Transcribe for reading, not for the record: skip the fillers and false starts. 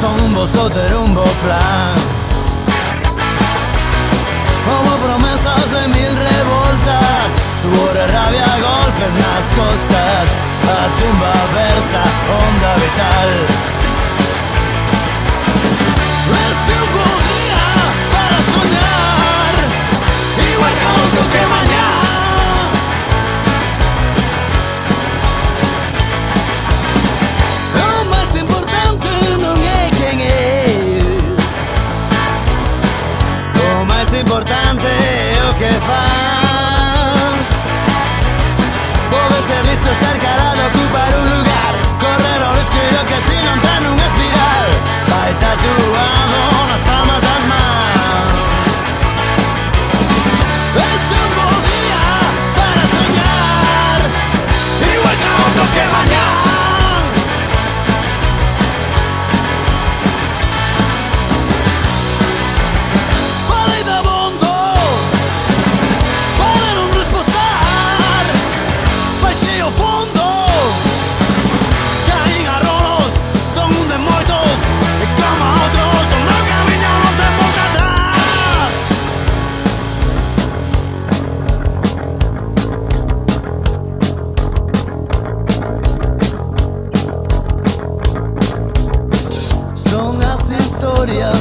Son un bo só ter un bo plan. Como promesas de mil revoltas, suor e rabia, golpes nas costas, a tumba aberta, onda vital. Este un bo día para soñar, igual que outro que mañá. O máis importante non é quen és, o máis importante é o que faz. Pode ser listo, estar carado, ocupar un lugar, correr o risco e lo que si non está nunha espiral. Vai tatuado nas palmas das mans. Este é un bo día para soñar, igual que outro que mañá. Falei da bondo para non respostar, baixei ao fundo, caín a rolos, son un de moitos, e como outros, o meu camiño non ten volta atrás. Son as historias